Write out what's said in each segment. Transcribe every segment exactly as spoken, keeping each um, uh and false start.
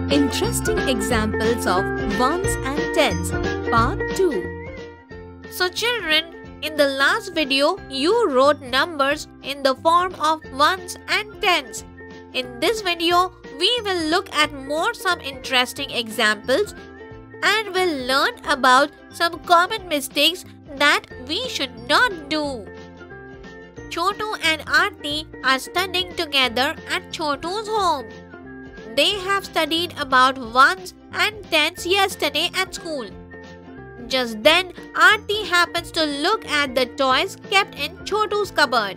Interesting examples of ones and tens, part two. So children, in the last video, you wrote numbers in the form of ones and tens. In this video, we will look at more some interesting examples and will learn about some common mistakes that we should not do. Chotu and Aarti are studying together at Chotu's home. They have studied about ones and tens yesterday at school. Just then, Aarti happens to look at the toys kept in Chotu's cupboard.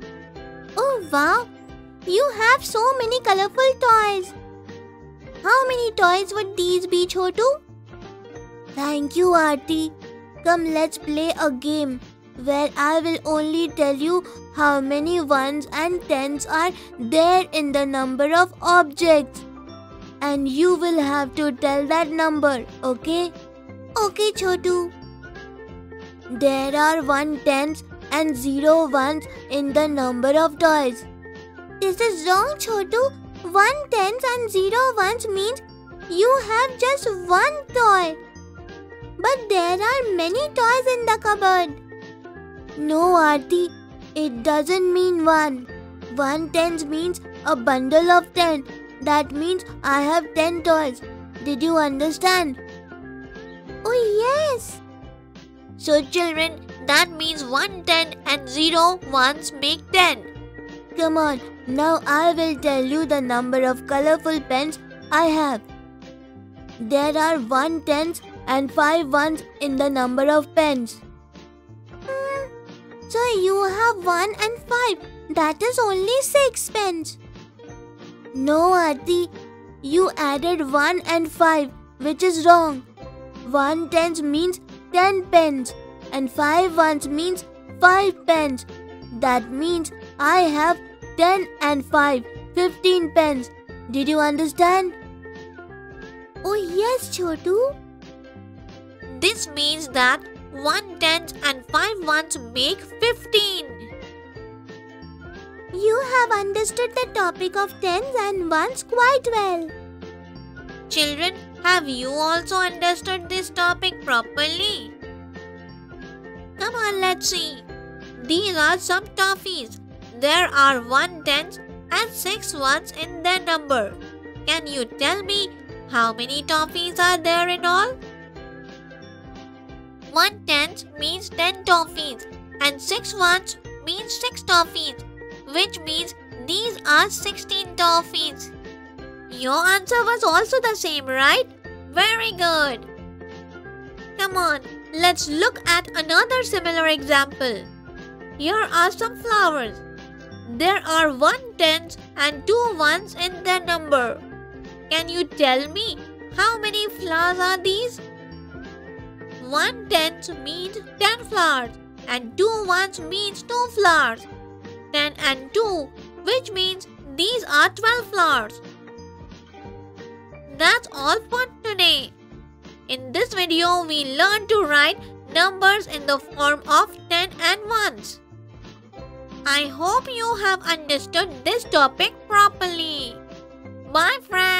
Oh wow! You have so many colorful toys. How many toys would these be, Chotu? Thank you, Aarti. Come, let's play a game where I will only tell you how many ones and tens are there in the number of objects. And you will have to tell that number, okay? Okay, Chotu. There are one tens and zero ones in the number of toys. This is wrong, Chotu. One tens and zero ones means you have just one toy. But there are many toys in the cupboard. No, Aarti, it doesn't mean one. One tens means a bundle of ten. That means I have ten toys. Did you understand? Oh yes. So children, that means one ten and zero ones make ten. Come on, now I will tell you the number of colorful pens I have. There are one tens and five ones in the number of pens. Hmm. So you have one and five. That is only six pens. No, Aarti. You added one and five, which is wrong. One tens means ten pens and five ones means five pens. That means I have ten and five, fifteen pens. Did you understand? Oh yes, Chotu. This means that one tens and five ones make fifteen. You have understood the topic of tens and ones quite well. Children, have you also understood this topic properly? Come on, let's see. These are some toffees. There are one tens and six ones in their number. Can you tell me how many toffees are there in all? One tens means ten toffees and six ones means six toffees, which means these are sixteen toffees. Your answer was also the same, right? Very good. Come on, let's look at another similar example. Here are some flowers. There are one tens and two ones in their number. Can you tell me how many flowers are these? One tens means ten flowers and two ones means two flowers. ten and two, which means these are twelve flowers. That's all for today. In this video, we learned to write numbers in the form of ten and ones. I hope you have understood this topic properly. Bye friends.